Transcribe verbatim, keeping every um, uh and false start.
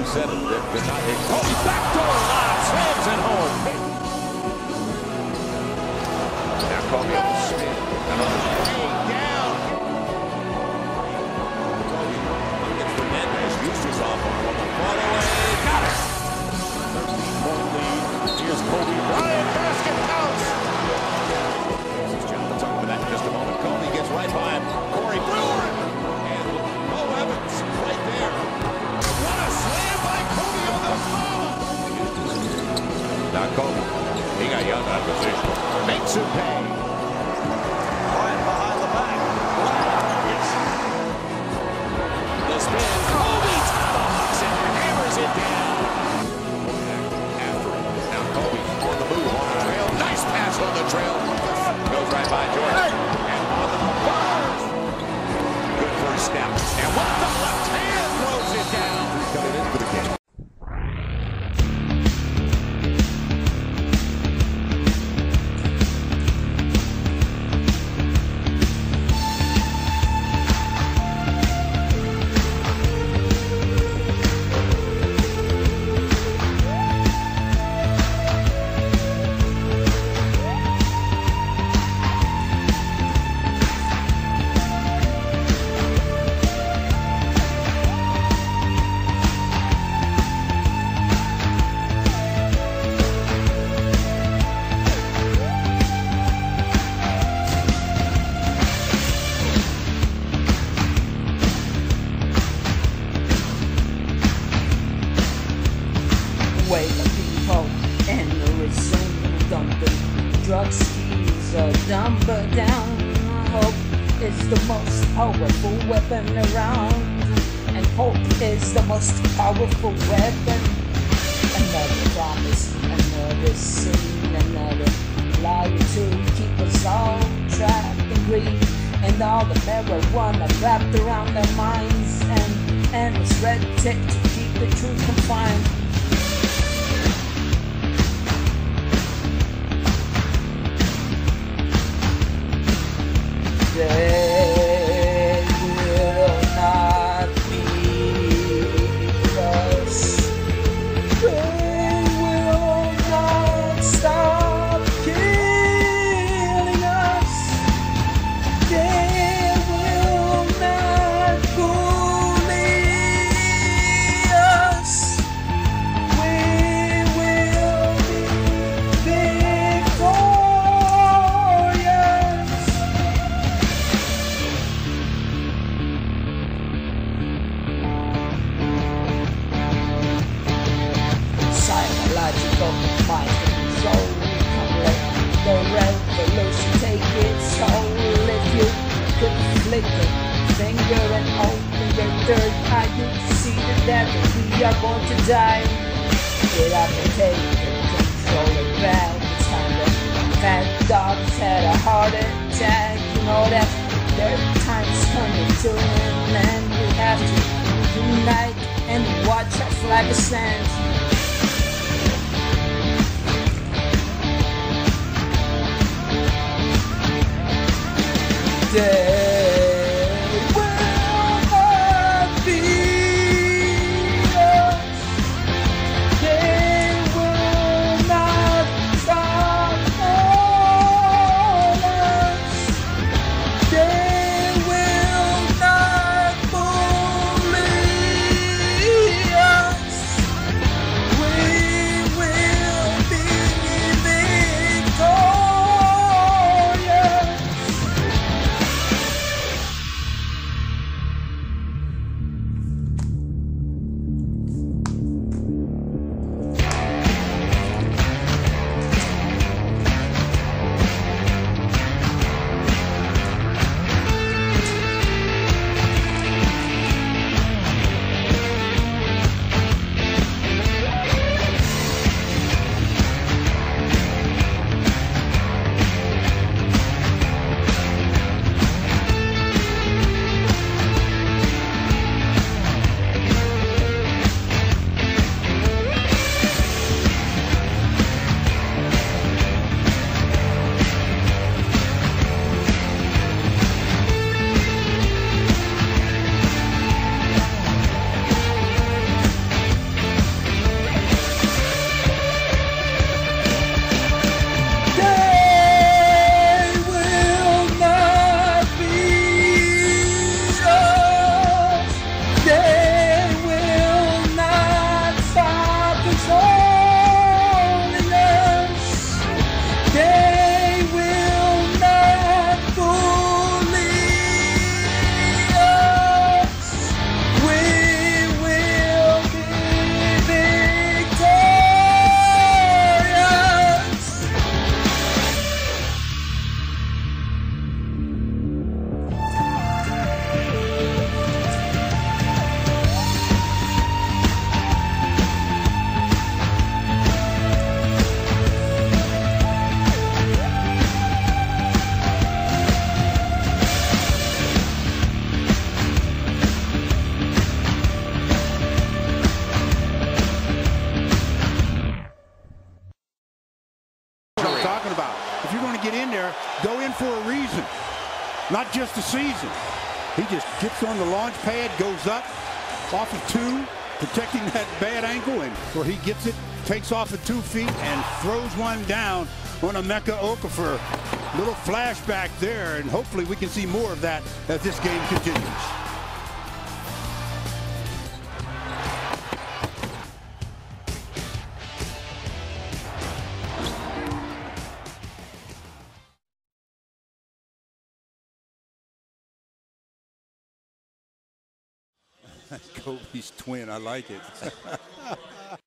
said it. They're, they're not hitting. Kobe backdoor line, slams it home. Now Kobe on the spin. And on the way down. Kobe looking for Mendez. Uses off on one. Ball away. Got it. thirteen-point lead. Here's Kobe Bryant. Basket counts. This is John. We'll talk about that in just a moment. Kobe gets right by him. Corey Brewer. And Mo Evans right there. What a slam by Kobe on the foul. Now Kobe. He got young out of position. Makes it pay. Bryant behind the back. Bryant. Yes. The spin. Kobe tomahawks and hammers it down. After it. Now Kobe on the move on the trail. Nice pass on the trail. Goes right by Jordan. And on the bars. Good first step. And with the left hand throws it down. Coming in for the game. Way the people and the resume dumping drug skis are dumber down. Hope is the most powerful weapon around, and hope is the most powerful weapon. Another promise, another sin, another lie to keep us all trapped in greed, and all the marijuana wrapped around their minds, and endless red tape to keep the truth confined. They will not beat us. They will not stop killing us. They will not bully us. We will be victorious. Psychological mind control. Come let the revolution take its toll. If you could flick a finger and open your third eye, you see the death that we are going to die. Get up and take control of that. It's time that fat dogs had a heart attack. You know that their time's coming to an end. We have to unite and watch our flag stand. They will not beat us. They will not stop us. They will not bully us. get in there, go in for a reason, not just a season. He just gets on the launch pad, goes up off of two, protecting that bad ankle, and where he gets it, takes off at two feet and throws one down on Emeka Okafor. Little flashback there, and hopefully we can see more of that as this game continues. Kobe's twin, I like it.